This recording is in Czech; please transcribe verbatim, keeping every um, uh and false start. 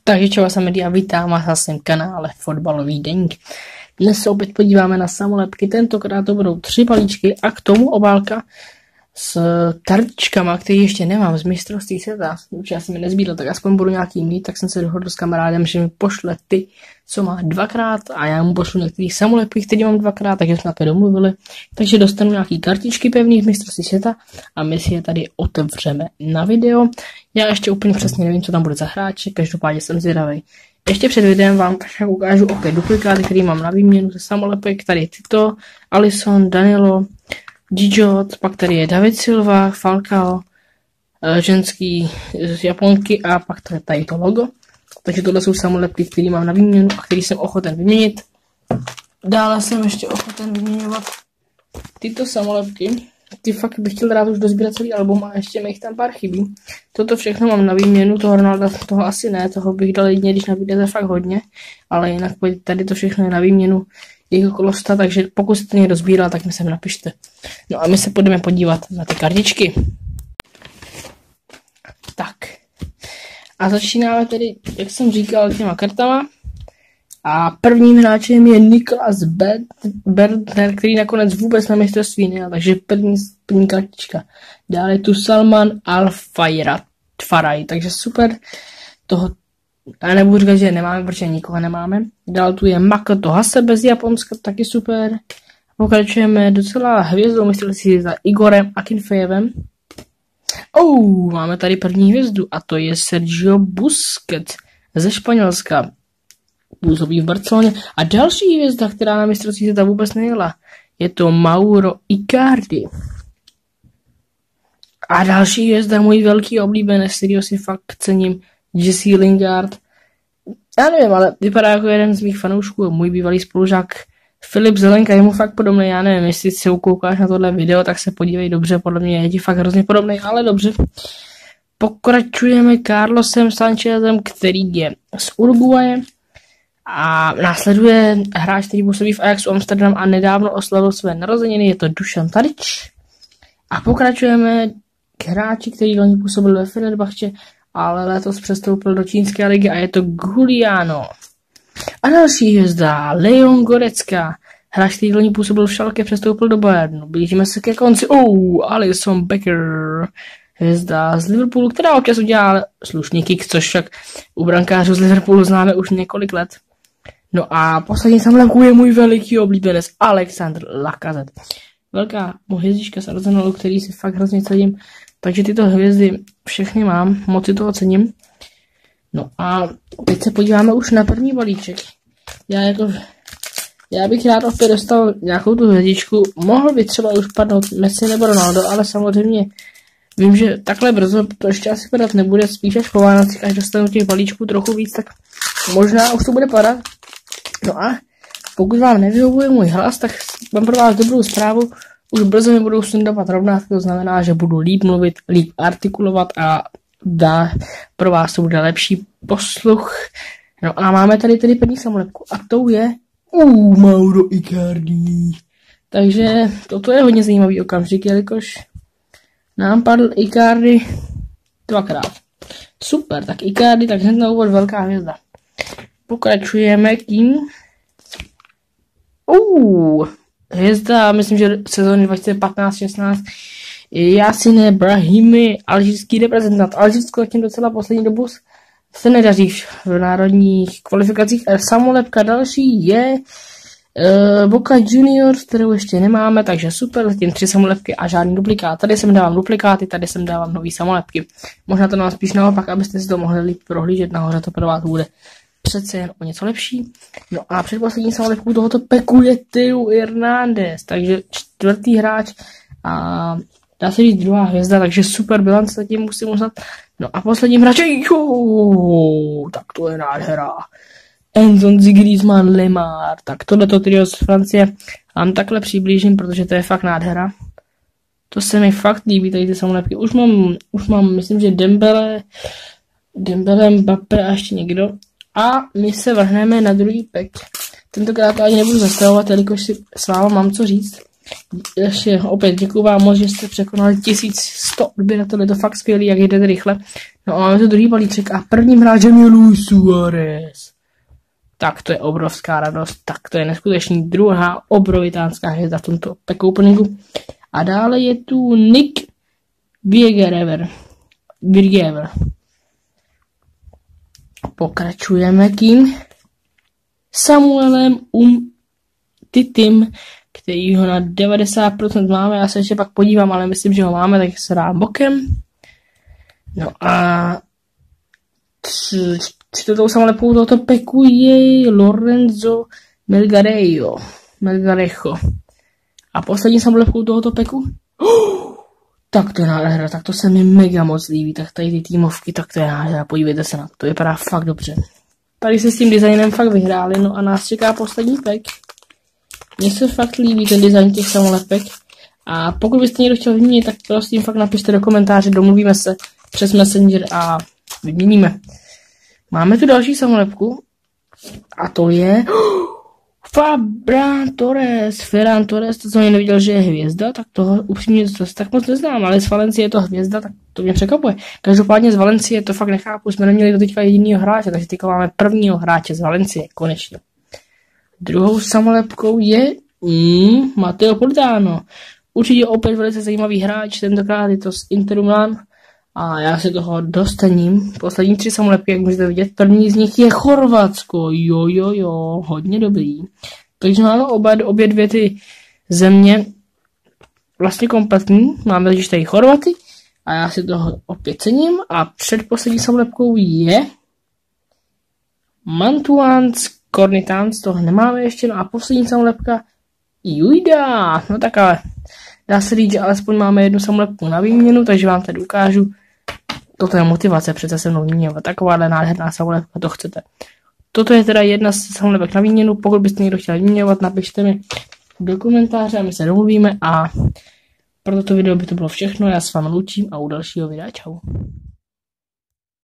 Takže čau, jsem Edy a vítám vás na svém kanále Fotbalový deník. Dnes se opět podíváme na samolepky, tentokrát to budou tři balíčky a k tomu obálka s kartičkama, který ještě nemám z mistrovství světa. Už já si mi nezbídl, tak aspoň budu nějaký mít, tak jsem se dohodl s kamarádem, že mi pošle ty, co má dvakrát a já mu pošlu některý samolepky, který mám dvakrát, takže jsme také domluvili. Takže dostanu nějaký kartičky pevný v mistrovství světa a my si je tady otevřeme na video. Já ještě úplně přesně nevím, co tam bude za hráče, každopádně jsem zvědavý. Ještě před videem vám však ukážu opět duplikáty, který mám na výměnu ze samolepek. Tady je Tito, Alisson, Danilo, Džidžot, pak tady je David Silva, Falcao, ženský z Japonky a pak tady, tady to logo. Takže tohle jsou samolepky, které mám na výměnu a který jsem ochoten vyměnit. Dále jsem ještě ochoten vyměňovat tyto samolepky. Ty fakt bych chtěl rád už dozbírat celý album a ještě mi jich tam pár chybí. Toto všechno mám na výměnu, toho Ronalda, toho asi ne, toho bych dal jedině, když nabídete fakt hodně. Ale jinak tady to všechno je na výměnu, jich okolo sta, takže pokud jste někdo sbíral, tak mi sem napište. No a my se půjdeme podívat na ty kartičky. Tak. A začínáme tedy, jak jsem říkal, těma kartama. A prvním hráčem je Niklas Bentner, který nakonec vůbec na mistrovství nejel, takže první, první kartička. Dále je tu Salman Al-Faraj, takže super. Toho, já nebudu říkat, že nemáme, protože nikoho nemáme. Dále tu je Makoto Hasebe z Japonska, taky super. Pokračujeme docela hvězdou mistrovství za Igorem Akinfejevem. Oh, máme tady první hvězdu a to je Sergio Busquets ze Španělska. Působí v Barceloně. A další hvězda, která na mistrovství světa vůbec nejela, je to Mauro Icardi. A další hvězda, můj velký oblíbenec, kterýho si fakt cením, Jesse Lingard. Já nevím, ale vypadá jako jeden z mých fanoušků, můj bývalý spolužák Filip Zelenka, je mu fakt podobný, já nevím, jestli se ukoukáš na tohle video, tak se podívej dobře, podle mě je ti fakt hrozně podobný, ale dobře. Pokračujeme Carlosem Sanchezem, který je z Uruguaye. A následuje hráč, který působí v Ajaxu Amsterdam a nedávno oslavil své narozeniny, je to Dušan Tadić. A pokračujeme k hráči, který loni působil ve Fenerbahče, ale letos přestoupil do čínské ligy a je to Giuliano. A další hvězda, Leon Goretzka, hráč, který loni působil v Schalke, přestoupil do Bayernu. Blížíme se ke konci. Oh, Alisson Becker, hvězda z Liverpoolu, která občas udělá slušný kick, což však u brankářů z Liverpoolu známe už několik let. No a poslední samolepku je můj veliký oblíbenec Alexandr Lacazette. Velká mu hvězdička z Arsenalu, který si fakt hrozně cením. Takže tyto hvězdy všechny mám, moc si toho cením. No a teď se podíváme už na první balíček. Já jako, já bych rád opět dostal nějakou tu hvězdičku. Mohl by třeba už padnout Messi nebo Ronaldo, ale samozřejmě vím, že takhle brzo to ještě asi padat nebude, spíš až po Vánocích, až dostanu těch balíčků trochu víc, tak možná už to bude padat. No a pokud vám nevyhovuje můj hlas, tak mám pro vás dobrou zprávu. Už brzo mi budou sundovat rovnátky, to znamená, že budu líp mluvit, líp artikulovat a dá, pro vás to bude lepší posluch. No a máme tady tedy první samolepku a tou je uh, Mauro Icardi. Takže toto je hodně zajímavý okamžik, jelikož nám padl Icardi dvakrát. Super, tak Icardi, tak hned na úvod velká hvězda. Pokračujeme tím. Uh, hvězda, myslím, že sezóny dva tisíce patnáct šestnáct. Yassine Brahimi, alžírský reprezentant. Alžírsko tím docela poslední dobu se nedaří v národních kvalifikacích. Samolepka další je uh, Boca Juniors, kterou ještě nemáme, takže super, zatím tři samolepky a žádný duplikát. Tady jsem dávám duplikáty, tady jsem dávám nový samolepky. Možná to nám spíš naopak, abyste si to mohli líp prohlížet, nahoře to pro vás bude přece jen o něco lepší. No a předposlední samolepku tohoto peku je Theo Hernández, takže čtvrtý hráč a dá se říct druhá hvězda, takže super bilance zatím musím uznat. No a posledním hráčem, jo, tak to je nádhera. Antoine Griezmann Lemar, tak tohleto trio z Francie vám takhle přiblížím, protože to je fakt nádhera. To se mi fakt líbí, tady ty samolepky. Už mám, už mám, myslím, že Dembele, Dembele, Mbappé a ještě někdo. A my se vrhneme na druhý pack. Tentokrát to ani nebudu zastavovat, jelikož si s váma mám co říct. Ještě opět děkuji vám moc, že jste překonali tisíc sto odběratelů, je to fakt skvělý, jak jdete rychle. No a máme tu druhý balíček a prvním hráčem je Luis Suárez. Tak to je obrovská radost, tak to je neskutečný druhá obrovitánská hvězda v tomto pack openingu. A dále je tu Nick Viergever. Viergever. Pokračujeme kým? Samuelem Umtitim, který ho na devadesát procent máme, já se ještě pak podívám, ale myslím, že ho máme, tak se dám bokem. No a čtvrtou samolepkou tohoto peku je Lorenzo Melgarejo. Melgarejo. A poslední samolepkou tohoto peku? Oh, tak to je nádhera, tak to se mi mega moc líbí, tak tady ty týmovky, tak to je nádhera, podívejte se na to, to vypadá fakt dobře. Tady se s tím designem fakt vyhráli, no a nás čeká poslední pack. Mně se fakt líbí ten design těch samolepek. A pokud byste někdo chtěl vyměnit, tak prosím fakt napište do komentáře, domluvíme se přes Messenger a vyměníme. Máme tu další samolepku. A to je Ferran Torres. Ferran Torres, to jsem ani neviděl, že je hvězda, tak toho upřímně to tak moc neznám, ale z Valencie je to hvězda, tak to mě překvapuje. Každopádně z Valencie to fakt nechápu, jsme neměli do teďka jedinýho hráče, takže teďka máme prvního hráče z Valencie, konečně. Druhou samolepkou je mm, Matteo Politano. Určitě opět velice zajímavý hráč, tentokrát je to z Interu Milan a já se toho dostaním. Poslední tři samolepky, jak můžete vidět, první z nich je Chorvatsko, jo jo jo, hodně dobrý. Takže máme obě, obě dvě ty země vlastně kompletní, máme totiž tady Chorvaty a já si toho opět cením a předposlední samolepkou je Mantuans Kornitans, toho nemáme ještě, no a poslední samolepka Jujda, no tak ale dá se říct, že alespoň máme jednu samolepku na výměnu, takže vám tady ukážu. Toto je motivace přece se mnou vyměňovat, takováhle nádherná samolepka, to chcete. Toto je teda jedna z samolepek na výměnu, pokud byste někdo chtěl vyměňovat, napište mi do komentáře a my se domluvíme a pro toto video by to bylo všechno, já s vámi loučím a u dalšího videa čau.